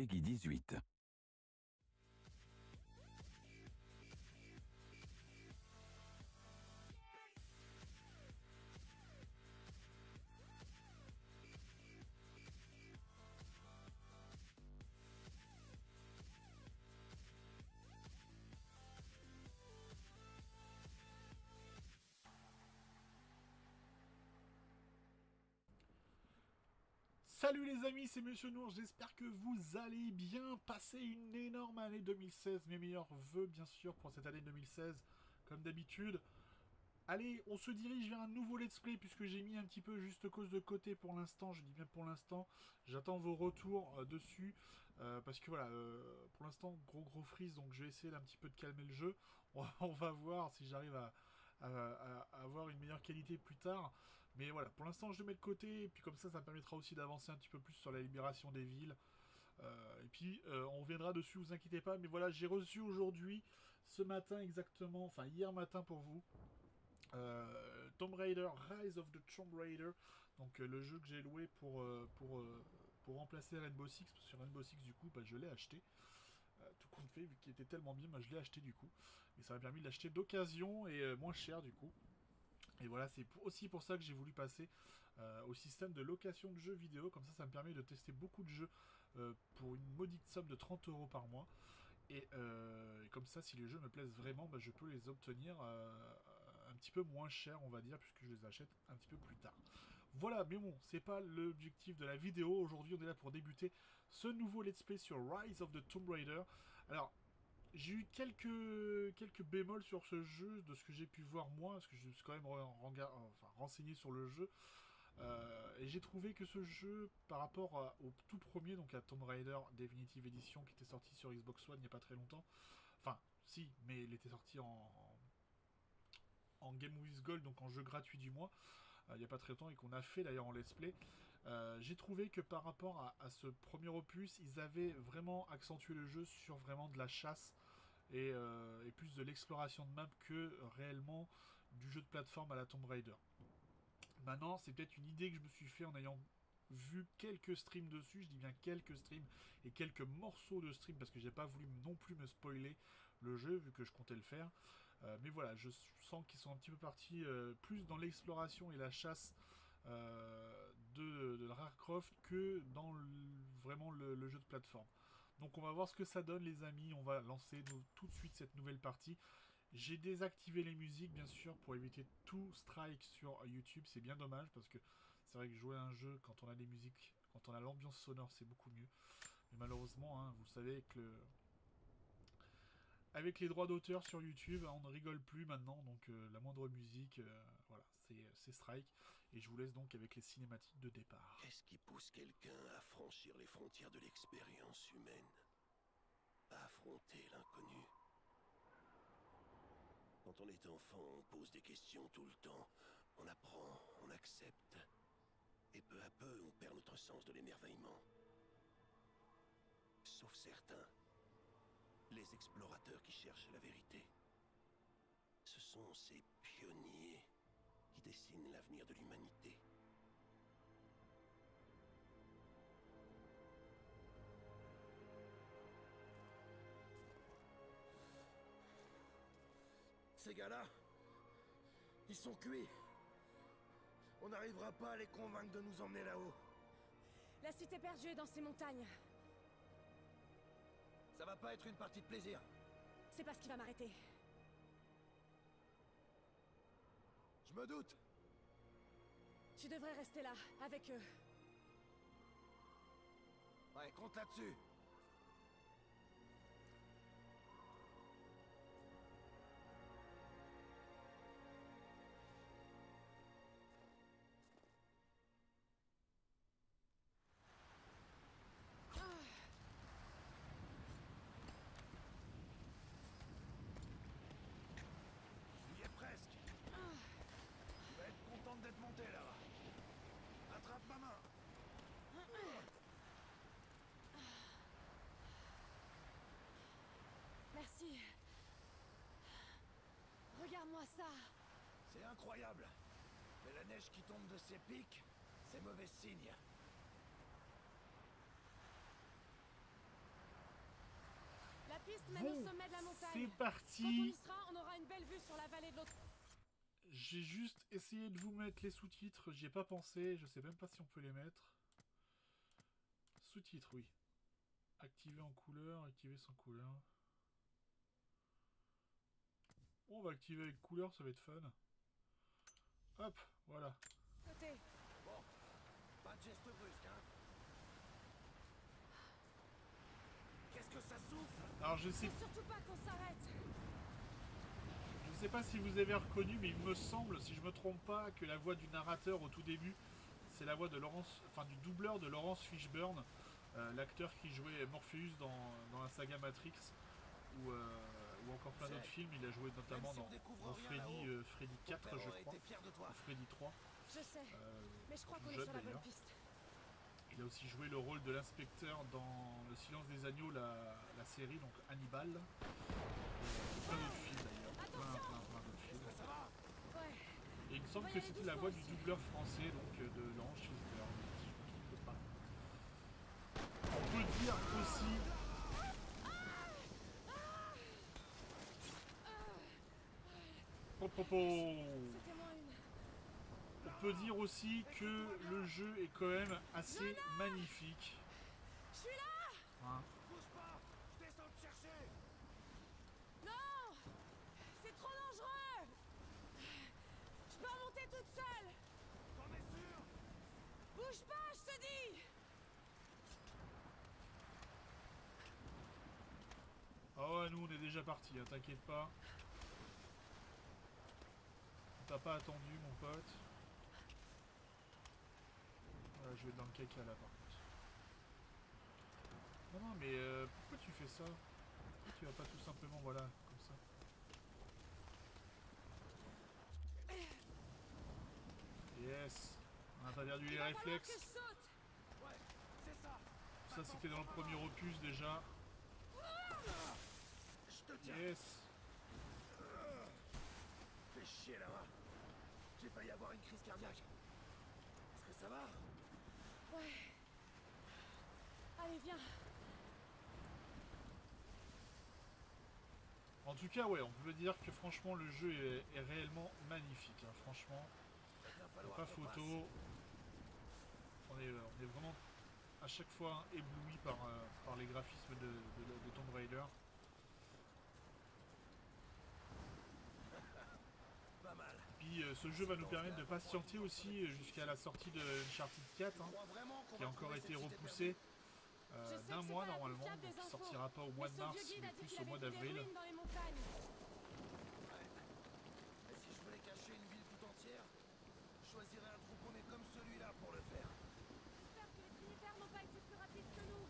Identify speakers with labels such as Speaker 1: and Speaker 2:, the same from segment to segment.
Speaker 1: Peggy 18.
Speaker 2: Salut les amis, c'est Monsieur Nour, j'espère que vous allez bien, passer une énorme année 2016, mes meilleurs vœux bien sûr pour cette année 2016, comme d'habitude. Allez, on se dirige vers un nouveau let's play puisque j'ai mis un petit peu juste cause de côté pour l'instant, je dis bien pour l'instant, j'attends vos retours dessus, parce que voilà, pour l'instant gros freeze, donc je vais essayer d'un petit peu de calmer le jeu, on va voir si j'arrive à avoir une meilleure qualité plus tard, mais voilà, pour l'instant je le mets de côté, et puis comme ça me permettra aussi d'avancer un petit peu plus sur la libération des villes, et puis on reviendra dessus, vous inquiétez pas, mais voilà, j'ai reçu aujourd'hui, ce matin exactement, enfin hier matin pour vous, Tomb Raider, Rise of the Tomb Raider, donc le jeu que j'ai loué pour remplacer Rainbow Six, parce que sur Rainbow Six du coup bah, je l'ai acheté, tout compte fait, vu qu'il était tellement bien, bah, je l'ai acheté du coup, et ça m'a permis de l'acheter d'occasion et moins cher du coup. Et voilà, c'est aussi pour ça que j'ai voulu passer au système de location de jeux vidéo, comme ça me permet de tester beaucoup de jeux pour une modique somme de 30 € par mois. Et comme ça, si les jeux me plaisent vraiment, bah, je peux les obtenir un petit peu moins cher, on va dire, puisque je les achète un petit peu plus tard. Voilà, mais bon, c'est pas l'objectif de la vidéo. Aujourd'hui, on est là pour débuter ce nouveau let's play sur Rise of the Tomb Raider. Alors, j'ai eu quelques bémols sur ce jeu, de ce que j'ai pu voir moi, parce que je me suis quand même renseigné sur le jeu. Et j'ai trouvé que ce jeu, par rapport au tout premier, donc à Tomb Raider Definitive Edition, qui était sorti sur Xbox One il n'y a pas très longtemps, enfin, si, mais il était sorti en Game with Gold, donc en jeu gratuit du mois, il n'y a pas très longtemps, et qu'on a fait d'ailleurs en let's play, j'ai trouvé que par rapport à ce premier opus, ils avaient vraiment accentué le jeu sur vraiment de la chasse, et plus de l'exploration de map que réellement du jeu de plateforme à la Tomb Raider. Maintenant, c'est peut-être une idée que je me suis fait en ayant vu quelques streams dessus, je dis bien quelques streams et quelques morceaux de stream parce que j'ai pas voulu non plus me spoiler le jeu vu que je comptais le faire. Mais voilà, je sens qu'ils sont un petit peu partis plus dans l'exploration et la chasse de Lara Croft que dans vraiment le jeu de plateforme. Donc on va voir ce que ça donne les amis, on va lancer tout de suite cette nouvelle partie. J'ai désactivé les musiques, bien sûr, pour éviter tout strike sur YouTube. C'est bien dommage parce que c'est vrai que jouer à un jeu quand on a des musiques, quand on a l'ambiance sonore, c'est beaucoup mieux. Mais malheureusement, hein, vous savez que avec les droits d'auteur sur YouTube, on ne rigole plus maintenant. Donc la moindre musique, voilà, c'est strike. Et je vous laisse donc avec les cinématiques de départ.
Speaker 3: Qu'est-ce qui pousse quelqu'un à franchir les frontières de l'expérience humaine? À affronter l'inconnu? Quand on est enfant, on pose des questions tout le temps. On apprend, on accepte. Et peu à peu, on perd notre sens de l'émerveillement. Sauf certains. Les explorateurs qui cherchent la vérité. Ce sont ces pionniers qui dessinent l'avenir de l'humanité.
Speaker 4: Ces gars-là, ils sont cuits. On n'arrivera pas à les convaincre de nous emmener là-haut.
Speaker 5: La cité perdue est dans ces montagnes.
Speaker 4: Ça va pas être une partie de plaisir.
Speaker 5: C'est pas ce qui va m'arrêter.
Speaker 4: Je me doute.
Speaker 5: Tu devrais rester là, avec eux.
Speaker 4: Ouais, compte là-dessus. J'y ai presque. Tu vas être contente d'être montée là. Attrape ma main.
Speaker 5: Merci. Regarde-moi ça.
Speaker 4: C'est incroyable. Mais la neige qui tombe de ces pics, c'est mauvais signe.
Speaker 5: piste mène au sommet de la montagne.
Speaker 2: C'est
Speaker 5: Quand on
Speaker 2: parti.
Speaker 5: y sera, on aura une belle vue sur la vallée de l'autre.
Speaker 2: J'ai juste essayé de vous mettre les sous-titres, j'y ai pas pensé, je sais même pas si on peut les mettre. Sous-titres, oui. Activer en couleur, activer sans couleur. Bon, on va activer avec couleur, ça va être fun. Hop, voilà.
Speaker 5: Côté.
Speaker 4: Bon, pas de geste brusque, hein. Qu'est-ce que ça souffle?
Speaker 2: Alors je sais,
Speaker 5: Faut surtout pas qu'on s'arrête.
Speaker 2: je sais pas si vous avez reconnu, mais il me semble, si je me trompe pas, que la voix du narrateur au tout début, c'est la voix de Laurence, enfin du doubleur de Laurence Fishburne, l'acteur qui jouait Morpheus dans la saga Matrix, ou encore plein d'autres films. Il a joué notamment dans Freddy 4, je crois, ou Freddy 3.
Speaker 5: Je sais, mais je crois qu'on est
Speaker 2: jeune,
Speaker 5: sur la bonne
Speaker 2: d'ailleurs.
Speaker 5: piste.
Speaker 2: Il a aussi joué le rôle de l'inspecteur dans Le Silence des Agneaux, la série, donc Hannibal. Et plein d'autres films d'ailleurs, plein d'autres films.
Speaker 4: Ça va?
Speaker 5: Ouais.
Speaker 2: Et il me semble que c'était la voix du doubleur français, donc de Laurence Fishburne, si je ne me trompe pas. On peut dire aussi...
Speaker 5: C'était moins une.
Speaker 2: On peut dire aussi que le jeu est quand même assez magnifique.
Speaker 5: Je suis là!
Speaker 2: Hein.
Speaker 4: Bouge pas! Je descends te chercher!
Speaker 5: Non! C'est trop dangereux! Je peux remonter toute seule!
Speaker 4: T'en es sûr?
Speaker 5: Bouge pas, je te dis!
Speaker 2: Ah ouais, nous on est déjà parti, hein, t'inquiète pas. On t'a pas attendu, mon pote. Voilà, je vais être dans le caca là par contre. Non, non, mais pourquoi tu fais ça? Pourquoi tu vas pas tout simplement, voilà, comme ça? Yes! On a pas perdu les
Speaker 5: Il va falloir que
Speaker 2: réflexes.
Speaker 5: je saute!
Speaker 4: Ouais, c'est ça!
Speaker 2: Ça c'était dans le premier opus déjà.
Speaker 4: Je te tiens!
Speaker 2: Yes!
Speaker 4: Fais chier là-bas! J'ai failli avoir une crise cardiaque. Est-ce que ça va?
Speaker 5: Ouais. Allez, viens.
Speaker 2: En tout cas, ouais, on peut dire que franchement le jeu est réellement magnifique, hein, franchement.
Speaker 4: Il va
Speaker 2: Y a
Speaker 4: falloir
Speaker 2: pas
Speaker 4: qu'on
Speaker 2: photo. On est vraiment à chaque fois ébloui par les graphismes de Tomb Raider.
Speaker 4: passe. Pas mal.
Speaker 2: Puis ce jeu va nous permettre de patienter aussi jusqu'à la sortie de Uncharted 4, hein,
Speaker 4: Crois vraiment qu'on
Speaker 2: qui a
Speaker 4: va
Speaker 2: encore
Speaker 4: trouver
Speaker 2: été
Speaker 4: cette cité
Speaker 2: repoussé
Speaker 5: Je sais
Speaker 2: d'un
Speaker 5: que c'est
Speaker 2: mois
Speaker 5: pas la plus
Speaker 2: normalement,
Speaker 5: fiable
Speaker 2: donc
Speaker 5: des
Speaker 2: il
Speaker 5: infos,
Speaker 2: sortira pas au mois de
Speaker 5: mais ce
Speaker 2: mars,
Speaker 5: vieux guide
Speaker 2: mais
Speaker 5: a dit
Speaker 2: plus
Speaker 5: qu'il
Speaker 2: au
Speaker 5: avait
Speaker 2: mois
Speaker 5: vu des
Speaker 2: d'avril.
Speaker 5: ruines dans les montagnes.
Speaker 4: perdue. Et si je voulais cacher une ville tout entière, je choisirais un trou paumé comme celui-là pour le faire.
Speaker 5: J'espère que les Trinitaires n'ont pas été plus rapides que nous.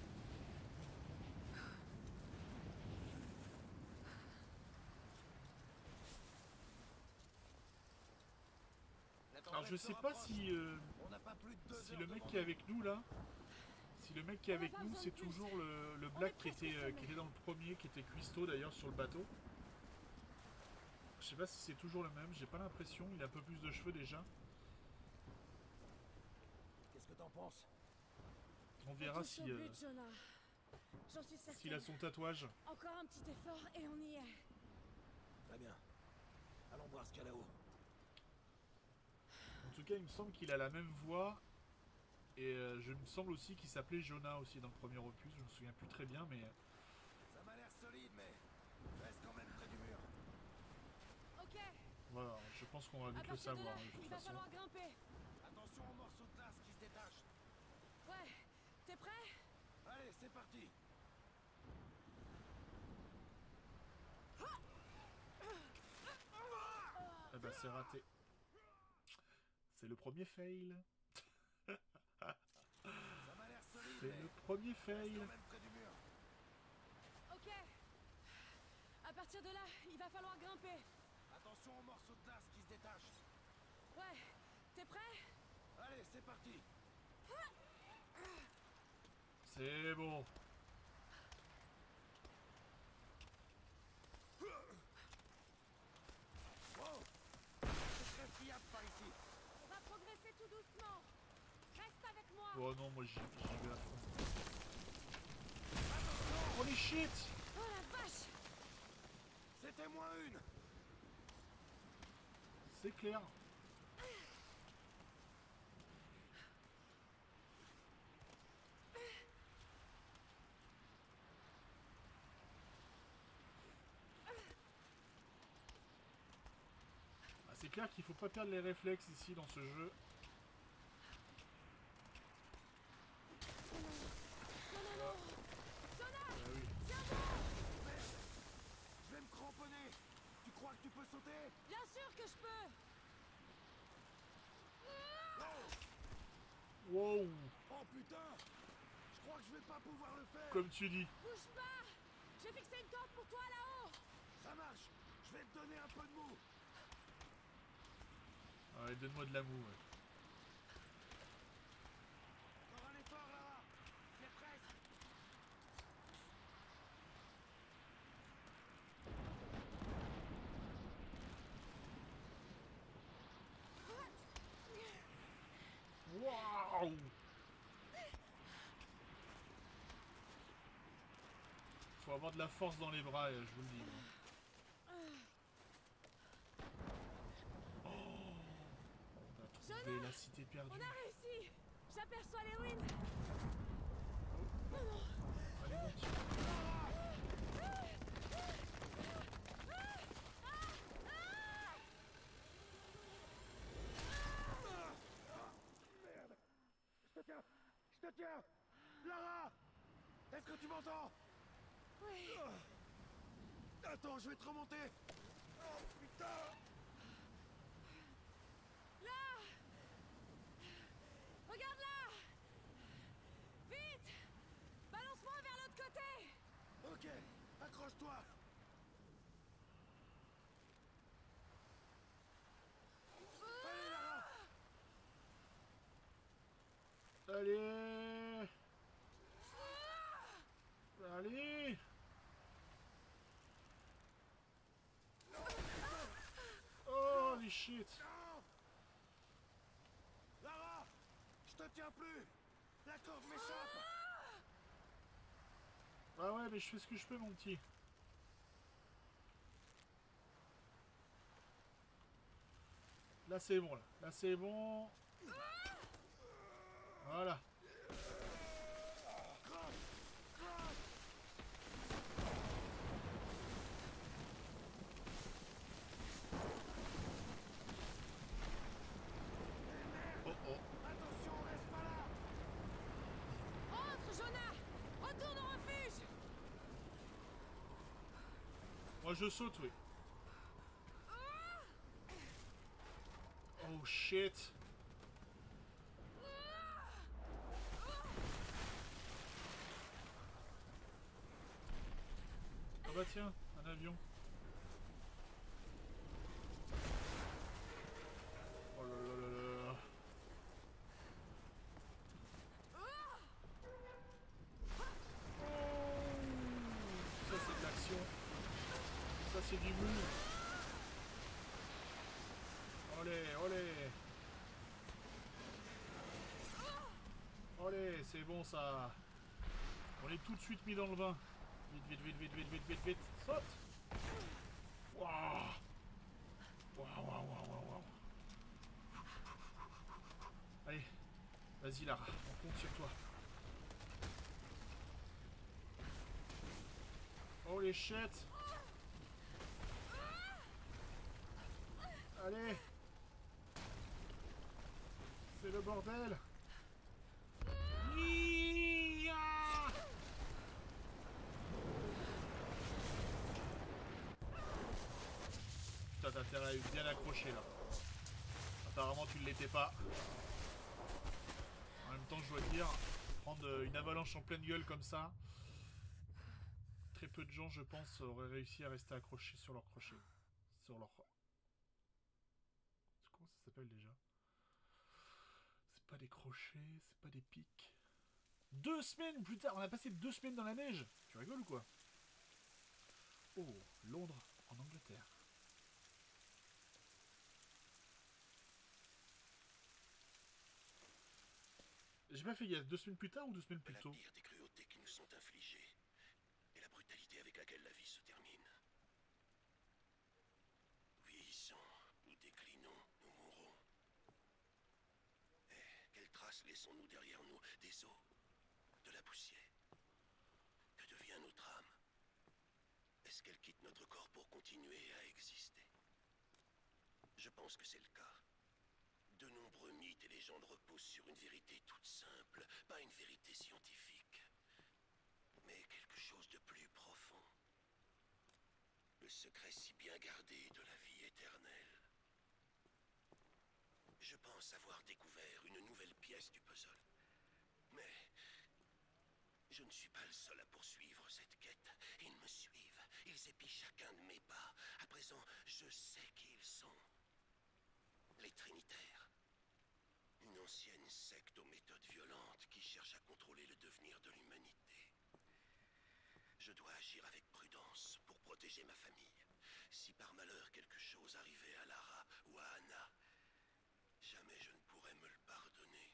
Speaker 2: Alors je sais pas si
Speaker 4: On n'a pas plus de 2
Speaker 2: si
Speaker 4: heures
Speaker 2: le mec
Speaker 4: devant
Speaker 2: qui est
Speaker 4: nous.
Speaker 2: avec nous là, si le mec qui est
Speaker 5: On a
Speaker 2: avec
Speaker 5: pas
Speaker 2: nous
Speaker 5: besoin
Speaker 2: c'est
Speaker 5: de plus.
Speaker 2: toujours le
Speaker 5: On
Speaker 2: black
Speaker 5: est
Speaker 2: qui
Speaker 5: presque au
Speaker 2: était
Speaker 5: sommet.
Speaker 2: dans le premier, qui était cuistot d'ailleurs sur le bateau. Je sais pas si c'est toujours le même, j'ai pas l'impression, il a un peu plus de cheveux déjà.
Speaker 4: Qu'est-ce que t'en penses?
Speaker 2: On verra
Speaker 5: On
Speaker 2: si
Speaker 5: touche au but, Jonah. J'en suis certaine.
Speaker 2: s'il a son tatouage.
Speaker 5: Encore un petit effort et on y est.
Speaker 4: Très bien. Allons voir ce qu'il y a là-haut.
Speaker 2: En tout cas, il me semble qu'il a la même voix. Et je me semble aussi qu'il s'appelait Jonah aussi dans le premier opus. Je me souviens plus très bien, mais
Speaker 4: Ça m'a l'air solide, mais reste quand même près du mur.
Speaker 5: Ok.
Speaker 2: voilà, je pense qu'on va
Speaker 5: À
Speaker 2: vite le
Speaker 5: partir de
Speaker 2: savoir
Speaker 5: là,
Speaker 2: de
Speaker 5: il
Speaker 2: toute
Speaker 5: va
Speaker 2: façon.
Speaker 5: falloir grimper.
Speaker 4: Attention aux morceaux de glace qui se détachent.
Speaker 5: Ouais. T'es prêt?
Speaker 4: Allez, c'est parti.
Speaker 2: Eh ben c'est raté. C'est le premier fail.
Speaker 4: Ça m'a l'air solide,
Speaker 2: C'est
Speaker 4: mais
Speaker 2: le premier
Speaker 4: reste
Speaker 2: fail.
Speaker 4: quand même près du mur.
Speaker 5: Ok. À partir de là, il va falloir grimper.
Speaker 4: Attention aux morceaux de glace qui se détachent.
Speaker 5: Ouais. T'es prêt?
Speaker 4: Allez, c'est parti.
Speaker 2: C'est bon.
Speaker 4: Wow. C'est très fiable par ici.
Speaker 5: On va progresser tout doucement. Reste avec moi.
Speaker 2: Oh non, moi j'y vais à fond. Holy shit!
Speaker 5: Oh là
Speaker 4: moins une.
Speaker 2: C'est clair. Ah, c'est clair qu'il faut pas perdre les réflexes ici dans ce jeu. Oui.
Speaker 4: Je vais me cramponner. Tu crois que tu peux sauter?
Speaker 5: Bien sûr que je peux.
Speaker 2: Wow.
Speaker 4: Oh putain! Je crois que je vais pas pouvoir le faire.
Speaker 2: Comme tu dis.
Speaker 5: Bouge pas. J'ai fixé une corde pour toi là-haut.
Speaker 4: Ça marche. Je vais te donner un peu de mou.
Speaker 2: Ouais, donne-moi de l'amour. Ouais.
Speaker 4: Encore un effort, Lara. C'est presque.
Speaker 2: Waouh. Faut avoir de la force dans les bras, je vous le dis. Oh, on a trouvé la cité perdue.
Speaker 5: On a réussi. J'aperçois les ruines.
Speaker 2: Allez, monte.
Speaker 4: Merde. Je te tiens. Je te tiens. Lara! Est-ce que tu m'entends?
Speaker 5: Oui.
Speaker 4: Attends, je vais te remonter. Oh putain!
Speaker 5: Là. Regarde là. Vite. Balance-moi vers l'autre côté.
Speaker 4: Ok, accroche-toi. Allez, Lara!
Speaker 2: Allez. Allez. Holy shit.
Speaker 4: Non! Lara! Je te tiens plus! La corde m'échappe!
Speaker 2: Ah ouais, mais je fais ce que je peux, mon petit. Là, c'est bon, là. Là, c'est bon. Voilà. Oh, oh.
Speaker 4: Attention, reste pas là!
Speaker 5: Rentre, Jonah. Retourne au refuge.
Speaker 2: Moi, je saute, oui. Oh, shit. Ah bah tiens, un avion. Oh là là là là. Ça c'est de l'action. Ça c'est du mou. Olé, olé. Olé, c'est bon ça. On est tout de suite mis dans le bain. Vite, vite, vite, vite, vite, vite, vite, vite. Saute. Waouh. Waouh, waouh, waouh, waouh, waouh. Allez, vas-y Lara, on compte sur toi. Holy shit. Allez. C'est le bordel. Nia. Putain, t'as intérêt à être bien accroché là. Apparemment tu ne l'étais pas. En même temps, je dois dire, prendre une avalanche en pleine gueule comme ça, très peu de gens, je pense, auraient réussi à rester accrochés sur leur crochet. Sur leur... Comment ça s'appelle déjà? C'est pas des crochets, c'est pas des pics. 2 semaines plus tard, on a passé 2 semaines dans la neige. Tu rigoles ou quoi? Oh, Londres, en Angleterre. J'ai pas fait gaffe, 2 semaines plus tard ou 2 semaines plus
Speaker 3: La
Speaker 2: tôt?
Speaker 3: pire des cruautés qui nous sont infligées, et la brutalité avec laquelle la vie se termine. silence laissons-nous derrière nous? Des os, de la poussière. Que devient notre âme? Est-ce qu'elle quitte notre corps pour continuer à exister? Je pense que c'est le cas. De nombreux mythes et légendes reposent sur une vérité toute simple, pas une vérité scientifique, mais quelque chose de plus profond. Le secret si bien gardé de la vie éternelle. Je pense avoir découvert une nouvelle pièce du puzzle. Mais je ne suis pas le seul à poursuivre cette quête. Ils me suivent, ils épient chacun de mes pas. À présent, je sais qui ils sont. Les Trinitaires. Une ancienne secte aux méthodes violentes qui cherche à contrôler le devenir de l'humanité. Je dois agir avec prudence pour protéger ma famille. Si par malheur quelque chose arrivait à Lara ou à Anna, jamais je ne pourrais me le pardonner.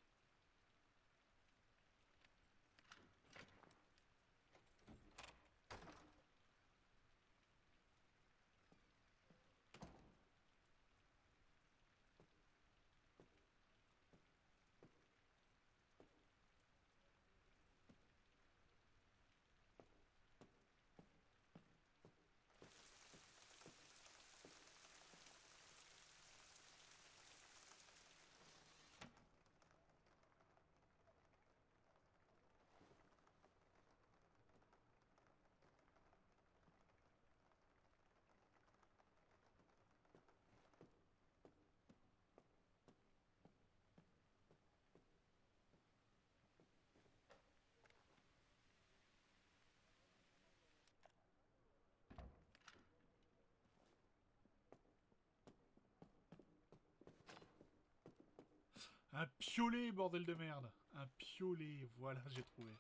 Speaker 2: Un piolet, bordel de merde. Un piolet, voilà, j'ai trouvé.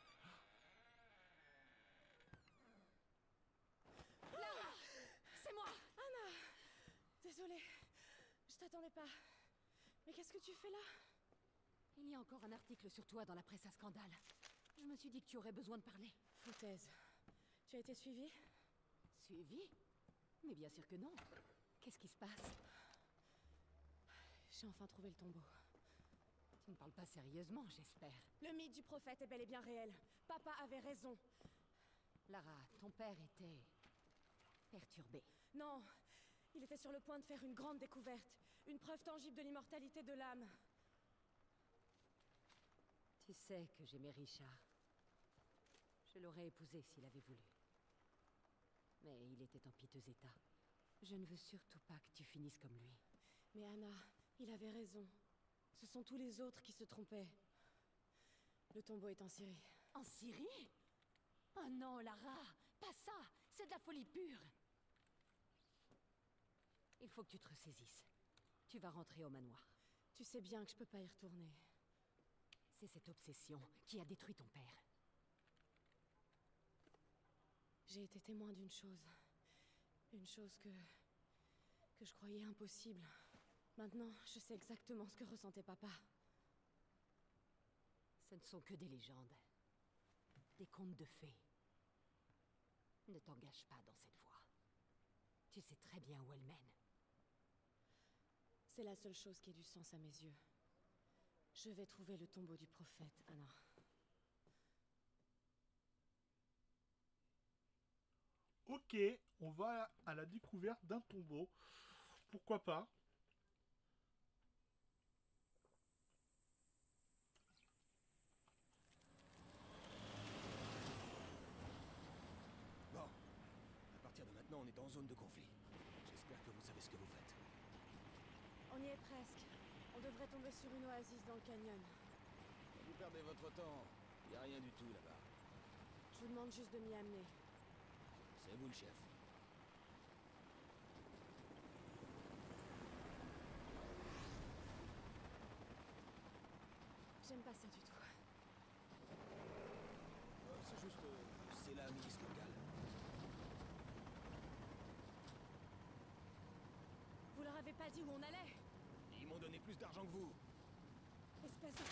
Speaker 5: Lara, c'est moi. Anna, désolée, je t'attendais pas. Mais qu'est-ce que tu fais là?
Speaker 1: Il y a encore un article sur toi dans la presse à scandale. Je me suis dit que tu aurais besoin de parler.
Speaker 5: Foutaise. Tu as été suivie?
Speaker 1: Suivi? Mais bien sûr que non. Qu'est-ce qui se passe?
Speaker 5: J'ai enfin trouvé le tombeau.
Speaker 1: Tu ne parles pas sérieusement, j'espère.
Speaker 5: Le mythe du prophète est bel et bien réel. Papa avait raison.
Speaker 1: Lara, ton père était... perturbé.
Speaker 5: Non, il était sur le point de faire une grande découverte. Une preuve tangible de l'immortalité de l'âme.
Speaker 1: Tu sais que j'aimais Richard. Je l'aurais épousé s'il avait voulu. Mais il était en piteux état. Je ne veux surtout pas que tu finisses comme lui.
Speaker 5: Mais Anna, il avait raison. Ce sont tous les autres qui se trompaient. Le tombeau est en Syrie.
Speaker 1: En Syrie? Oh non, Lara! Pas ça! C'est de la folie pure! Il faut que tu te ressaisisses. Tu vas rentrer au manoir.
Speaker 5: Tu sais bien que je peux pas y retourner.
Speaker 1: C'est cette obsession qui a détruit ton père.
Speaker 5: J'ai été témoin d'une chose. Une chose que je croyais impossible. Maintenant, je sais exactement ce que ressentait papa.
Speaker 1: Ce ne sont que des légendes. Des contes de fées. Ne t'engage pas dans cette voie. Tu sais très bien où elle mène.
Speaker 5: C'est la seule chose qui ait du sens à mes yeux. Je vais trouver le tombeau du prophète, Anna.
Speaker 2: Ok, on va à la découverte d'un tombeau. Pourquoi pas?
Speaker 4: Bon, à partir de maintenant, on est en zone de conflit. J'espère que vous savez ce que vous faites.
Speaker 5: On y est presque. On devrait tomber sur une oasis dans le canyon.
Speaker 4: Vous perdez votre temps. Y a rien du tout là-bas.
Speaker 5: Je vous demande juste de m'y amener.
Speaker 4: C'est vous le chef.
Speaker 5: J'aime pas ça du tout.
Speaker 4: C'est juste... c'est la milice locale.
Speaker 5: Vous leur avez pas dit où on allait?
Speaker 4: Ils m'ont donné plus d'argent que vous.
Speaker 5: Espèce de...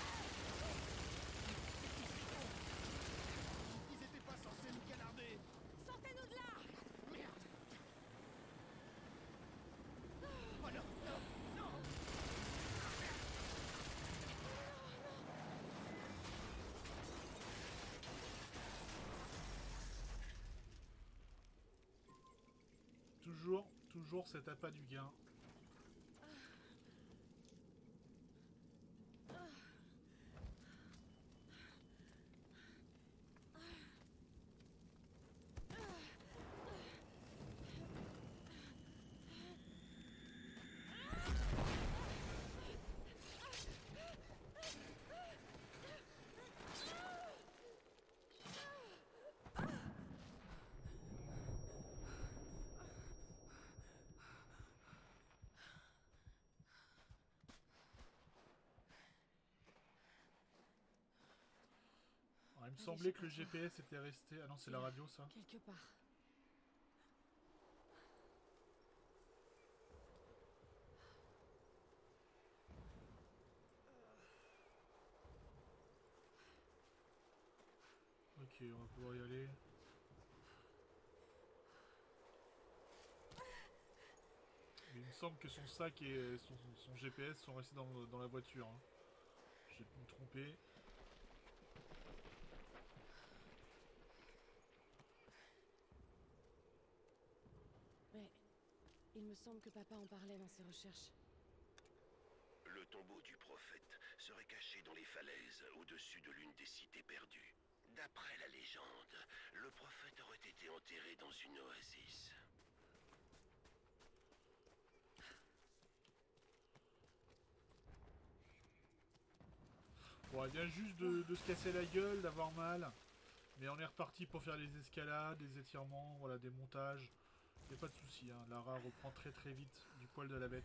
Speaker 4: Ils étaient pas censés nous canarder.
Speaker 5: Sortez-nous de là!
Speaker 4: Merde. Oh non, non, non.
Speaker 2: toujours cet appât du gain. Il me semblait que le GPS était resté... Ah non, c'est la radio, ça.
Speaker 5: Quelque part.
Speaker 2: Ok, on va pouvoir y aller. Mais il me semble que son sac et son GPS sont restés dans la voiture. Hein. J'ai pu me tromper.
Speaker 5: Mais il me semble que papa en parlait dans ses recherches.
Speaker 3: Le tombeau du prophète serait caché dans les falaises au-dessus de l'une des cités perdues. D'après la légende, le prophète aurait été enterré dans une oasis.
Speaker 2: Bon, elle vient juste de se casser la gueule, d'avoir mal. Mais on est reparti pour faire des escalades, des étirements, voilà, des montages. Y'a pas de souci, hein. Lara reprend très très vite du poil de la bête.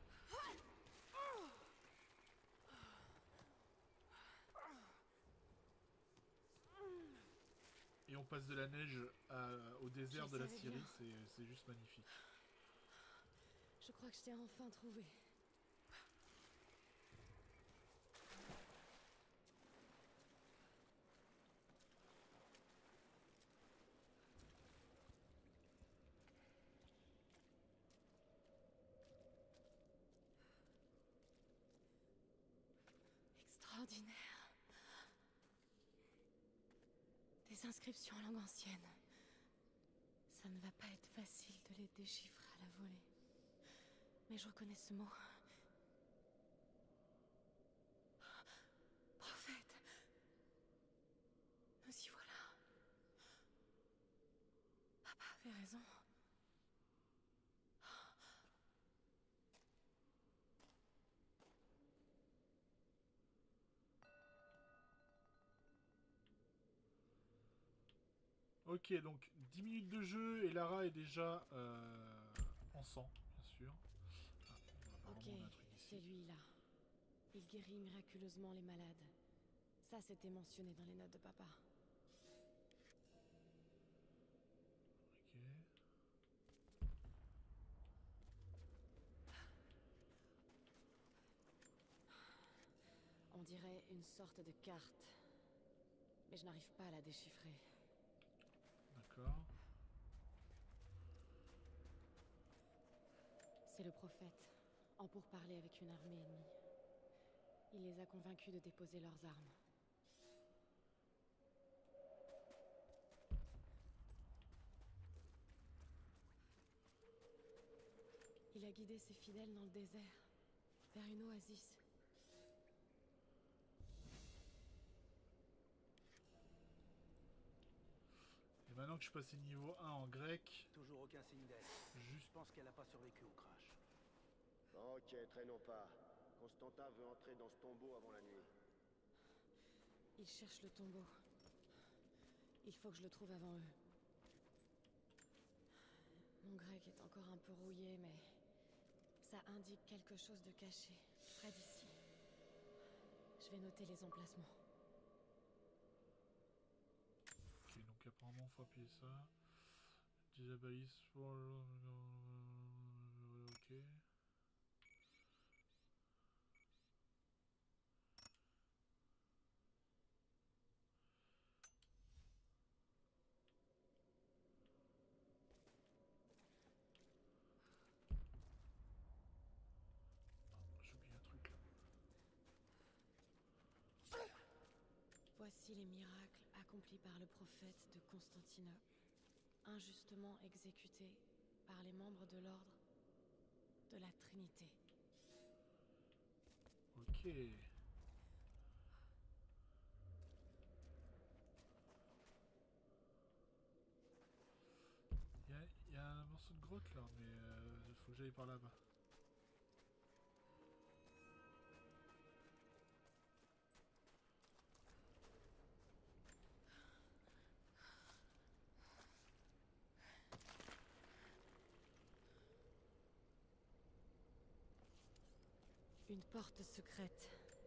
Speaker 2: Et on passe de la neige au désert de la Syrie, c'est juste magnifique.
Speaker 5: Je crois que je t'ai enfin trouvé. Extraordinaire. Des inscriptions en langue ancienne. Ça ne va pas être facile de les déchiffrer à la volée. Mais je reconnais ce mot. Prophète. Nous y voilà. Papa avait raison.
Speaker 2: Ok, donc 10 minutes de jeu et Lara est déjà en sang, bien sûr. Ah,
Speaker 5: Ok, c'est lui là. Il guérit miraculeusement les malades. Ça, c'était mentionné dans les notes de papa.
Speaker 2: Ok.
Speaker 5: On dirait une sorte de carte. Mais je n'arrive pas à la déchiffrer.
Speaker 2: D'accord.
Speaker 5: C'est le prophète, en pourparlers avec une armée ennemie. Il les a convaincus de déposer leurs armes. Il a guidé ses fidèles dans le désert, vers une oasis.
Speaker 2: Et maintenant que je suis passé niveau 1 en grec,
Speaker 4: Toujours aucun signe d'elle.
Speaker 2: juste...
Speaker 4: Je pense qu'elle n'a pas survécu au crash.
Speaker 6: Ok, traînons pas. Constantin veut entrer dans ce tombeau avant la nuit.
Speaker 5: Ils cherchent le tombeau. Il faut que je le trouve avant eux. Mon grec est encore un peu rouillé, mais ça indique quelque chose de caché, près d'ici. Je vais noter les emplacements.
Speaker 2: Ok, donc apparemment faut appuyer ça. Déjà balise pour... Ok. J'ai oublié un truc là.
Speaker 5: Voici les miracles accomplis par le prophète de Constantinople. Injustement exécuté, par les membres de l'ordre de la Trinité.
Speaker 2: Ok. Il y a un morceau de grotte là, mais faut que j'aille par là-bas.
Speaker 5: Une porte secrète.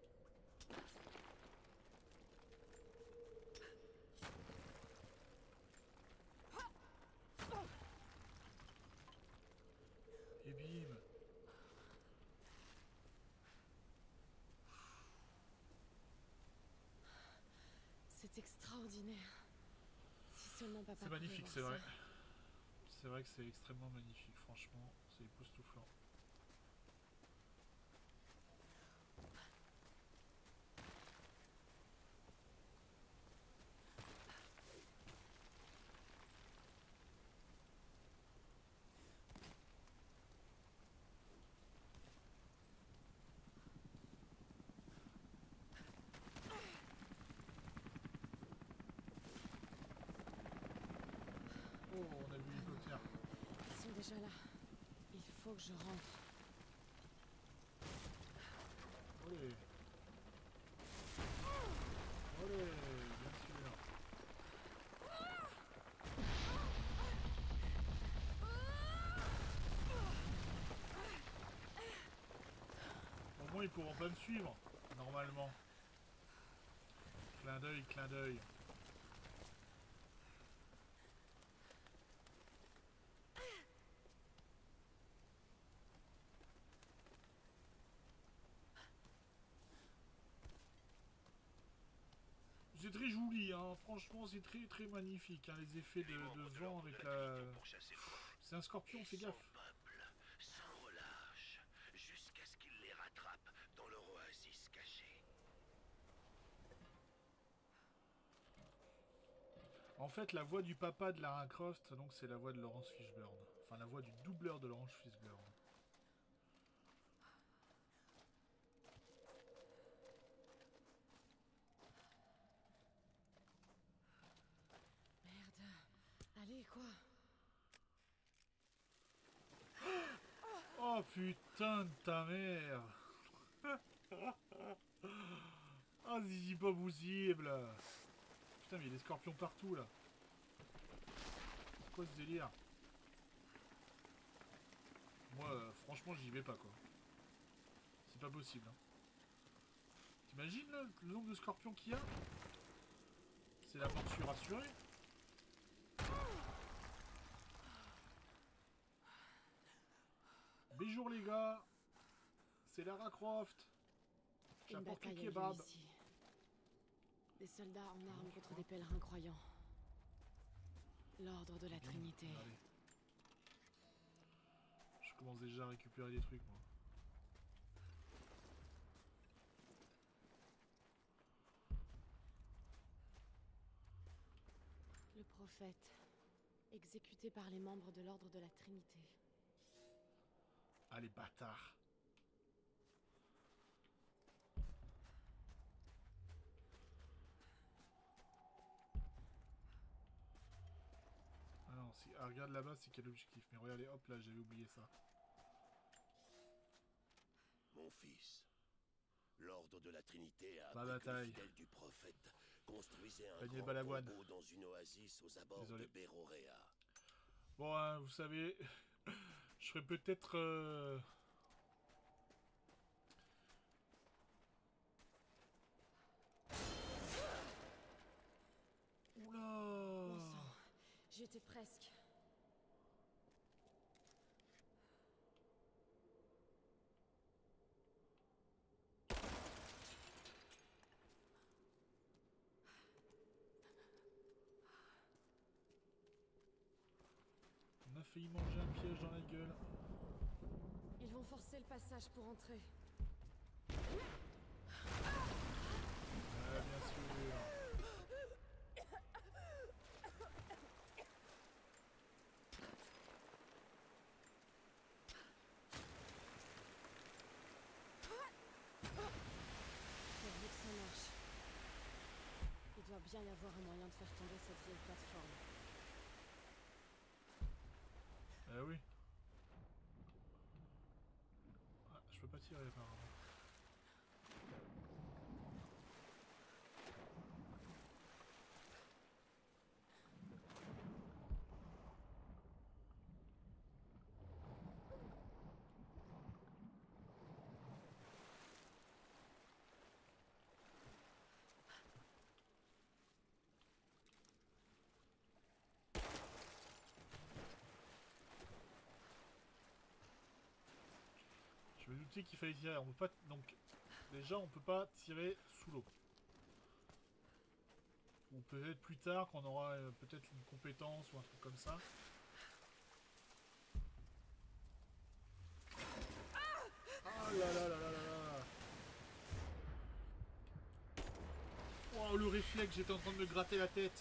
Speaker 2: Et bim.
Speaker 5: C'est extraordinaire. Si seulement papa
Speaker 2: C'est magnifique,
Speaker 5: pouvait
Speaker 2: c'est
Speaker 5: voir
Speaker 2: vrai.
Speaker 5: ça.
Speaker 2: C'est vrai que c'est extrêmement magnifique, franchement, c'est époustouflant. Oh, on a vu l'hélicoptère.
Speaker 5: Ils sont déjà là. Il faut que je rentre.
Speaker 2: Olé. Olé, bien sûr. Au moins ils pourront pas me suivre, normalement. Clin d'œil, clin d'œil. C'est très joli, hein. Franchement c'est très très magnifique, hein. Les effets de vent avec la... C'est un scorpion, fais gaffe.
Speaker 3: Peuple, sans relâche, jusqu'à ce qu'il les rattrape dans leur oasis cachée.
Speaker 2: En fait, la voix du papa de Lara Croft, donc c'est la voix de Laurence Fishburne. Enfin, la voix du doubleur de Laurence Fishburne.
Speaker 5: Merde. Allez, quoi?
Speaker 2: Oh putain de ta mère. Ah, c'est pas possible. Putain, mais il y a des scorpions partout là. C'est quoi ce délire? Moi, franchement, j'y vais pas quoi. C'est pas possible. Hein. T'imagines là, le nombre de scorpions qu'il y a? C'est la morsure assurée. Bonjour les gars. C'est Lara Croft.
Speaker 5: Une
Speaker 2: J'apporte le
Speaker 5: bataille a lieu
Speaker 2: kebab.
Speaker 5: ici. Des soldats en armes contre des pèlerins croyants. L'ordre de la Trinité.
Speaker 2: Allez. Je commence déjà à récupérer des trucs moi.
Speaker 5: Le prophète, exécuté par les membres de l'ordre de la Trinité.
Speaker 2: Ah les bâtards. Ah non, si... ah, regarde là-bas c'est quel objectif. Mais regardez, hop là, j'avais oublié ça.
Speaker 3: Mon fils, l'ordre de la Trinité a
Speaker 2: Ma
Speaker 3: appris que
Speaker 2: bataille.
Speaker 3: les fidèles du prophète construisaient un
Speaker 2: Panier de
Speaker 3: grand
Speaker 2: balavoine.
Speaker 3: tombeau dans une oasis aux abords
Speaker 2: Désolé.
Speaker 3: de Béroréa.
Speaker 2: Bon, hein, vous savez, je ferai peut-être... Oula.
Speaker 5: Bon sang, j'y étais presque.
Speaker 2: On a failli manger un piège dans la gueule.
Speaker 5: Ils vont forcer le passage pour entrer.
Speaker 2: Ah, bien sûr.
Speaker 5: bien y avoir un moyen de faire tomber cette vieille plateforme.
Speaker 2: Ah oui. Ah, je peux pas tirer apparemment. Je me doutais qu'il fallait tirer. On peut pas. Donc, déjà, on peut pas tirer sous l'eau. Ou peut-être plus tard, qu'on aura peut-être une compétence ou un truc comme ça. Ah là là là là là là. Wow, le réflexe, j'étais en train de me gratter la tête.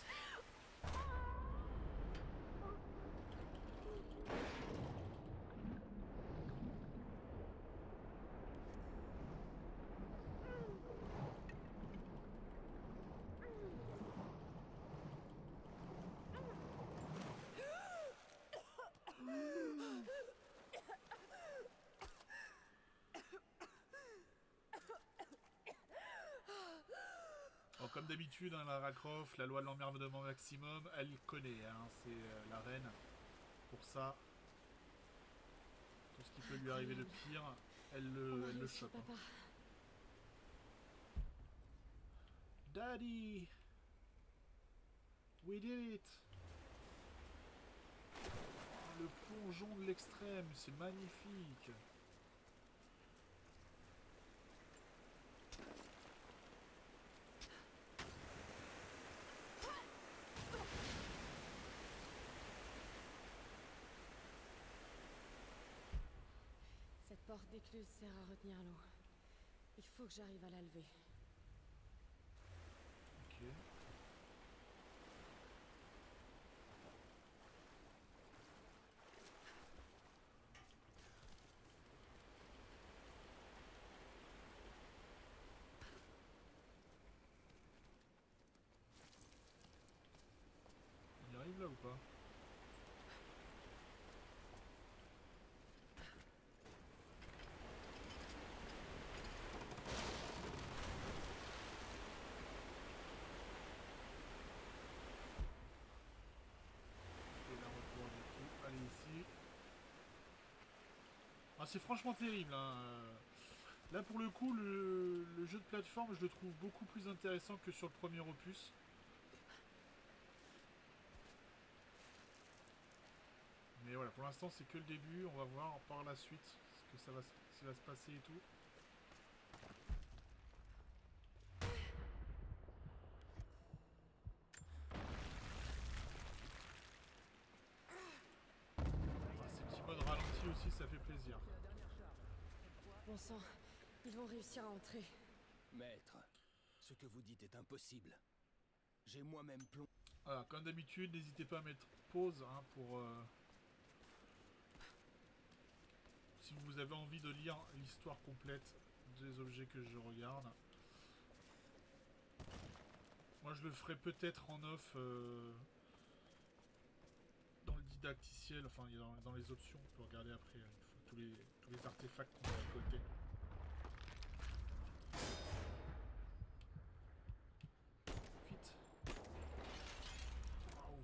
Speaker 2: Bon, comme d'habitude, hein, Lara Croft, la loi de l'emmerdement maximum, elle connaît, hein, c'est la reine. Pour ça, tout ce qui peut lui arriver de pire, elle le chope.
Speaker 5: Papa.
Speaker 2: Daddy! We did it! Le plongeon de l'extrême, c'est magnifique!
Speaker 5: Cette porte d'écluse sert à retenir l'eau. Il faut que j'arrive à la lever.
Speaker 2: Ok. Il arrive là ou pas? Allez ici. Ah, c'est franchement terrible, hein. Là pour le coup le jeu de plateforme je le trouve beaucoup plus intéressant que sur le premier opus. Mais voilà, pour l'instant c'est que le début, on va voir par la suite ce que ça va, ce qui va se passer et tout. Ah, ces petits modes ralenti aussi, ça fait plaisir.
Speaker 5: Bon sang, ils vont réussir à entrer.
Speaker 4: Maître, ce que vous dites est impossible. J'ai moi-même plongé.
Speaker 2: Voilà, comme d'habitude, n'hésitez pas à mettre pause hein, pour... si vous avez envie de lire l'histoire complète des objets que je regarde. Moi je le ferai peut-être en off dans le didacticiel, enfin dans les options, on peut regarder après tous les artefacts qu'on a récoltés. Vite. Waouh.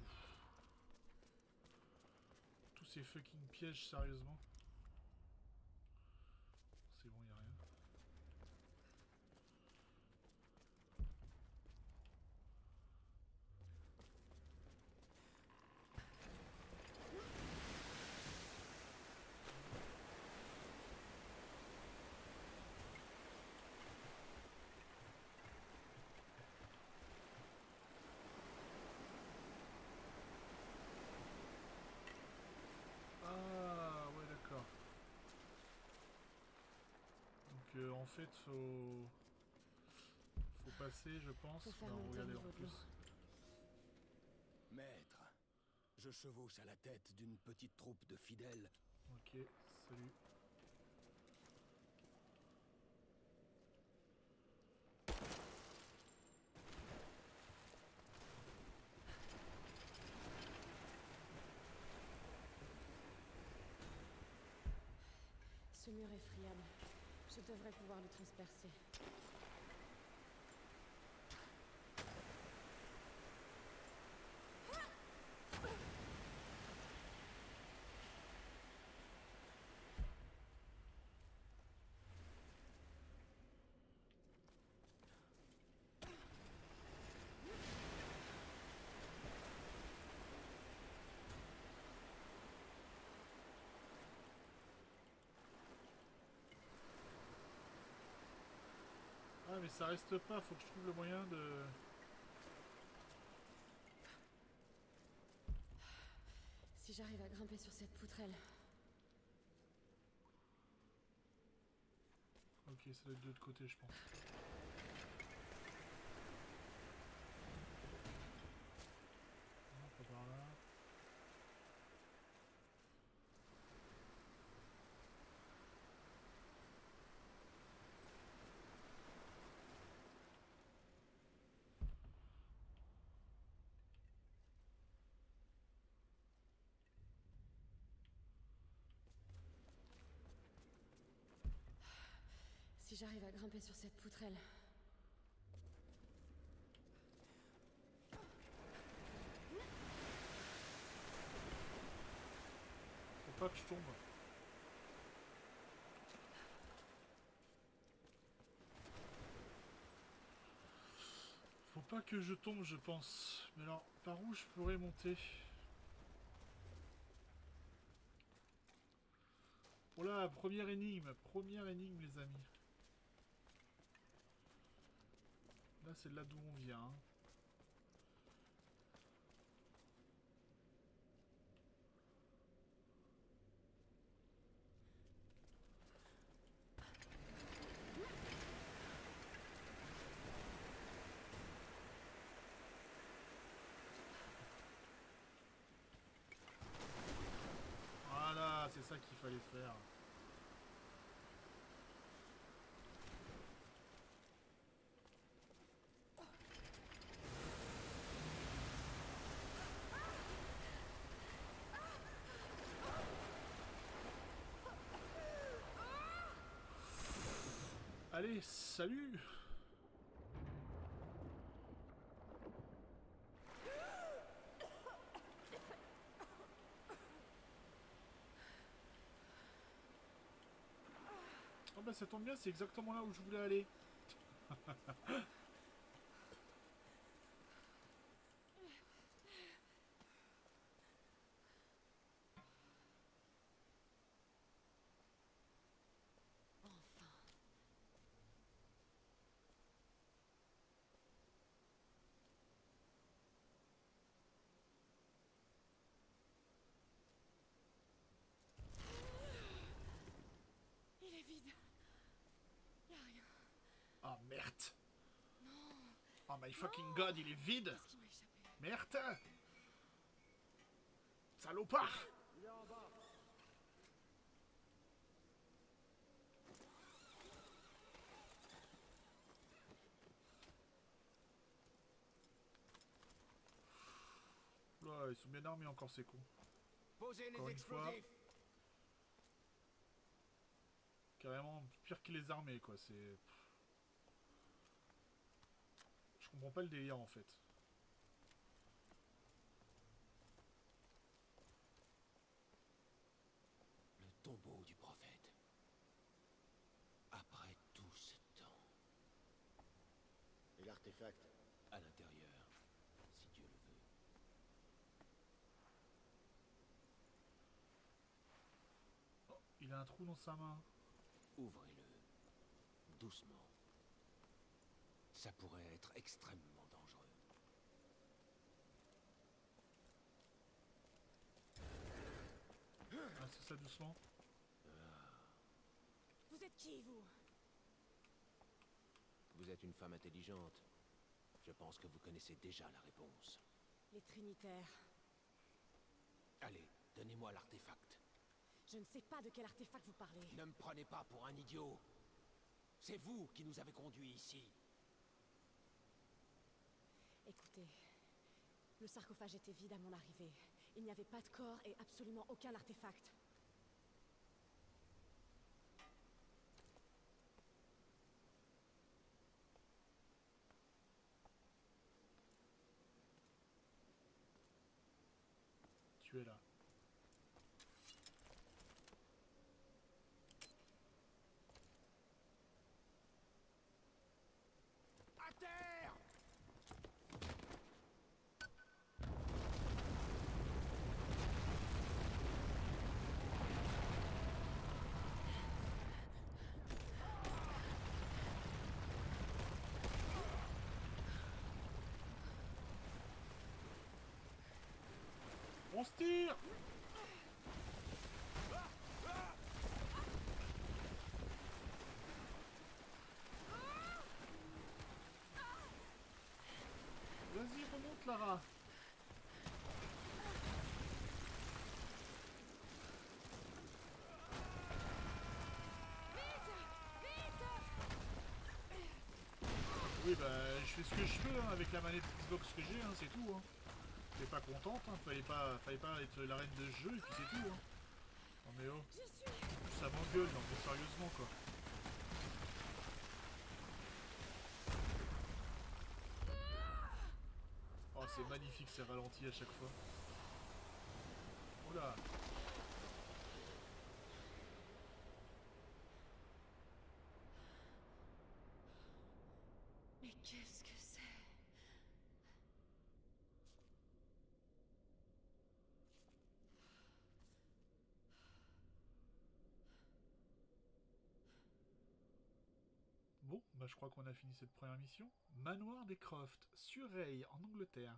Speaker 2: Tous ces fucking pièges, sérieusement. C'est bon, y a rien. Ah ouais d'accord. Donc en fait faut passer je pense.
Speaker 5: Faut faire
Speaker 2: Alors,
Speaker 5: monter le
Speaker 2: regardez en
Speaker 5: niveau de l'eau.
Speaker 2: plus.
Speaker 4: Maître, je chevauche à la tête d'une petite troupe de fidèles.
Speaker 2: Ok, salut.
Speaker 5: Ce mur est friable. Je devrais pouvoir le transpercer.
Speaker 2: Ah mais ça reste pas, faut que je trouve le moyen de...
Speaker 5: Si j'arrive à grimper sur cette poutrelle...
Speaker 2: Ok, ça doit être de l'autre côté je pense. Non, pas par là.
Speaker 5: Si j'arrive à grimper sur cette poutrelle...
Speaker 2: Faut pas que je tombe. Faut pas que je tombe, je pense. Mais alors, par où je pourrais monter? Oh là, première énigme, les amis. Là, c'est là d'où on vient. Hein. Voilà, c'est ça qu'il fallait faire. Allez, salut! Oh bah ça tombe bien, c'est exactement là où je voulais aller.
Speaker 5: Enfin. Il est vide. Y a rien.
Speaker 2: Oh merde!
Speaker 5: Non.
Speaker 2: Oh my fucking god, il est vide!
Speaker 5: Qu'est-ce qui m'a échappé?
Speaker 2: Merde! Salopard!
Speaker 6: Il est en bas.
Speaker 2: Là, ils sont bien armés encore ces cons.
Speaker 4: Posez
Speaker 2: Encore
Speaker 4: les
Speaker 2: une fois.
Speaker 4: explosifs.
Speaker 2: Carrément pire que les armées quoi, c'est... Je comprends pas le délire en fait.
Speaker 3: Le tombeau du prophète. Après tout ce temps,
Speaker 6: Et l'artefact?
Speaker 3: à l'intérieur, si Dieu le veut.
Speaker 2: Oh, il a un trou dans sa main.
Speaker 3: Ouvrez-le. Doucement. Ça pourrait être extrêmement dangereux.
Speaker 2: Ah, c'est ça doucement.
Speaker 5: Vous êtes qui, vous?
Speaker 3: Vous êtes une femme intelligente. Je pense que vous connaissez déjà la réponse.
Speaker 5: Les Trinitaires.
Speaker 3: Allez, donnez-moi l'artefact.
Speaker 5: Je ne sais pas de quel artefact vous parlez.
Speaker 3: Ne me prenez pas pour un idiot. C'est vous qui nous avez conduits ici.
Speaker 5: Écoutez, le sarcophage était vide à mon arrivée. Il n'y avait pas de corps et absolument aucun artefact.
Speaker 2: tu es là.
Speaker 4: À terre!
Speaker 2: On se tire! Vas-y, remonte, Lara. Oui, bah, je fais ce que je peux hein, avec la manette Xbox que j'ai, hein, c'est tout. Hein. T'es pas contente, hein, fallait pas être la reine de ce jeu et puis c'est tout. Hein. Non mais oh, ça m'engueule, non mais sérieusement quoi. Oh, c'est magnifique ces ralentis à chaque fois. Oula.
Speaker 5: Mais qu'est-ce que c'est?
Speaker 2: Bon, bah je crois qu'on a fini cette première mission. Manoir des Croft, Surrey, en Angleterre.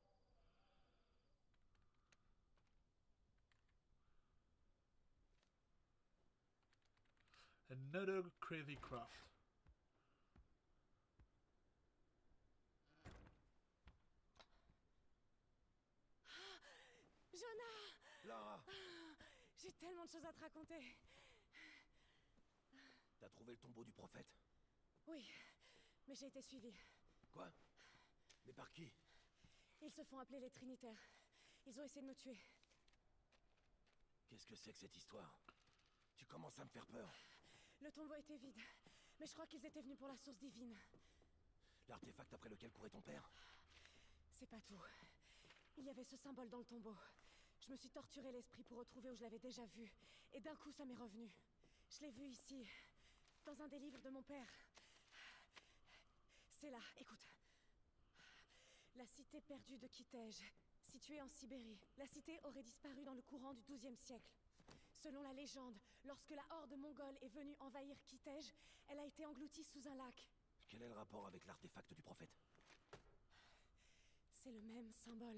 Speaker 2: Another Crazy Croft.
Speaker 5: Jonah!
Speaker 4: Lara!
Speaker 5: J'ai tellement de choses à te raconter.
Speaker 4: T'as trouvé le tombeau du prophète?
Speaker 5: Oui, mais j'ai été suivie.
Speaker 4: Quoi? Mais par qui?
Speaker 5: Ils se font appeler les Trinitaires. Ils ont essayé de me tuer.
Speaker 4: Qu'est-ce que c'est que cette histoire? Tu commences à me faire peur.
Speaker 5: Le tombeau était vide, mais je crois qu'ils étaient venus pour la source divine.
Speaker 4: L'artefact après lequel courait ton père?
Speaker 5: C'est pas tout. Il y avait ce symbole dans le tombeau. Je me suis torturé l'esprit pour retrouver où je l'avais déjà vu. Et d'un coup, ça m'est revenu. Je l'ai vu ici, dans un des livres de mon père. C'est là, écoute. La cité perdue de Kitej, située en Sibérie. La cité aurait disparu dans le courant du XIIe siècle. Selon la légende, lorsque la horde mongole est venue envahir Kitej, elle a été engloutie sous un lac.
Speaker 4: Quel est le rapport avec l'artefact du prophète?
Speaker 5: C'est le même symbole.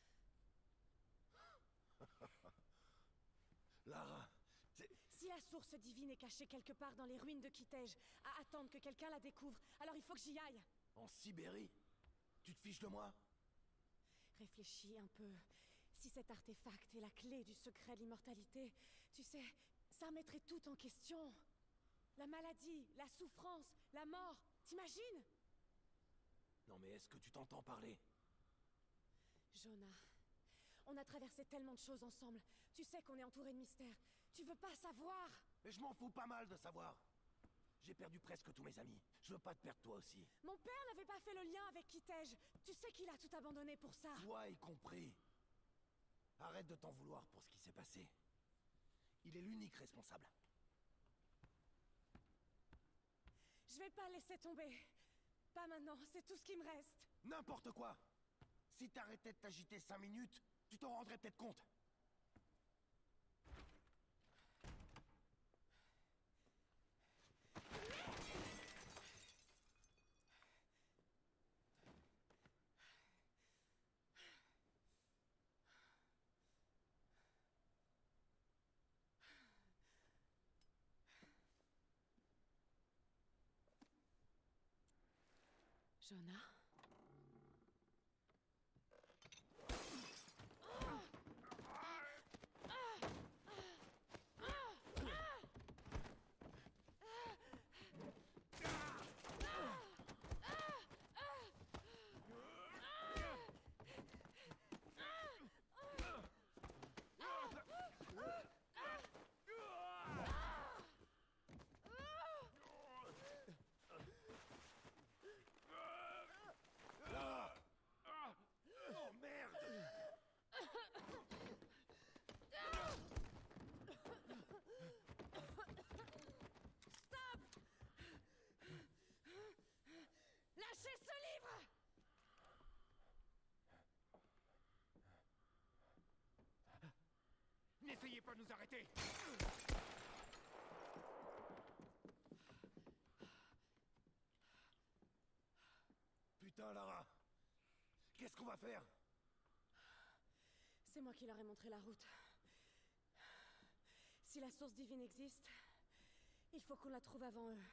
Speaker 4: Lara,
Speaker 5: si la source divine est cachée quelque part dans les ruines de Kitej, à attendre que quelqu'un la découvre, alors il faut que j'y aille.
Speaker 4: En Sibérie? Tu te fiches de moi?
Speaker 5: Réfléchis un peu. Si cet artefact est la clé du secret de l'immortalité, tu sais, ça remettrait tout en question. La maladie, la souffrance, la mort, t'imagines?
Speaker 4: Non mais est-ce que tu t'entends parler?
Speaker 5: Jonah, on a traversé tellement de choses ensemble. Tu sais qu'on est entouré de mystères. Tu veux pas savoir?
Speaker 4: Mais je m'en fous pas mal de savoir. J'ai perdu presque tous mes amis. Je veux pas te perdre toi aussi.
Speaker 5: Mon père n'avait pas fait le lien avec Kitej. Tu sais qu'il a tout abandonné pour ça.
Speaker 4: Toi y compris. Arrête de t'en vouloir pour ce qui s'est passé. Il est l'unique responsable.
Speaker 5: Je vais pas laisser tomber. Pas maintenant, c'est tout ce qui me reste.
Speaker 4: N'importe quoi. Si t'arrêtais de t'agiter 5 minutes, tu t'en rendrais peut-être compte.
Speaker 5: Jonah?
Speaker 4: N'essayez pas de nous arrêter. Putain, Lara. Qu'est-ce qu'on va faire?
Speaker 5: C'est moi qui leur ai montré la route. Si la source divine existe, il faut qu'on la trouve avant eux.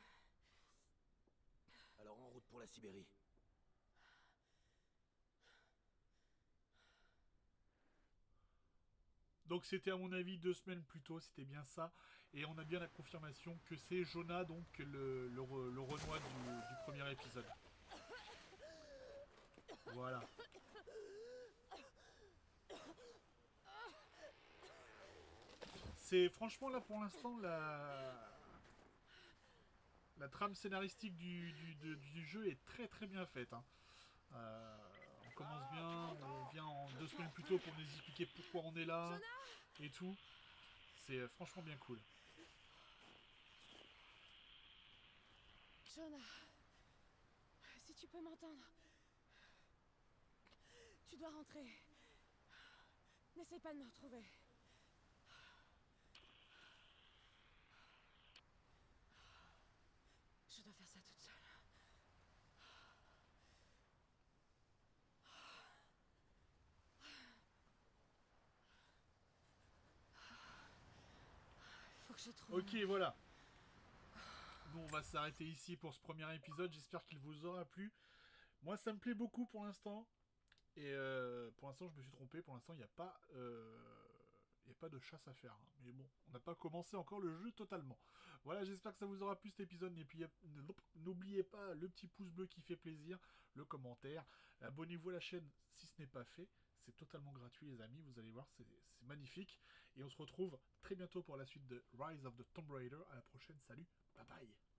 Speaker 4: Alors en route pour la Sibérie.
Speaker 2: Donc c'était à mon avis 2 semaines plus tôt, c'était bien ça. Et on a bien la confirmation que c'est Jonah, donc le Renoir du premier épisode. Voilà. C'est franchement là pour l'instant la trame scénaristique du jeu est très très bien faite. Hein. On commence bien, on vient en 2 semaines plus tôt pour nous expliquer pourquoi on est là et tout. C'est franchement bien cool.
Speaker 5: Jonah, si tu peux m'entendre, tu dois rentrer. N'essaie pas de me retrouver. Je dois faire ça toute seule. Faut que je trouve.
Speaker 2: Ok, voilà. Bon, on va s'arrêter ici pour ce premier épisode. J'espère qu'il vous aura plu. Moi, ça me plaît beaucoup pour l'instant. Et pour l'instant, je me suis trompé. Pour l'instant, il n'y a pas... Il n'y a pas de chasse à faire. Hein. Mais bon, on n'a pas commencé encore le jeu totalement. Voilà, j'espère que ça vous aura plu cet épisode. Et puis, n'oubliez pas le petit pouce bleu qui fait plaisir, le commentaire. Abonnez-vous à la chaîne si ce n'est pas fait. C'est totalement gratuit, les amis. Vous allez voir, c'est magnifique. Et on se retrouve très bientôt pour la suite de Rise of the Tomb Raider. À la prochaine. Salut. Bye bye.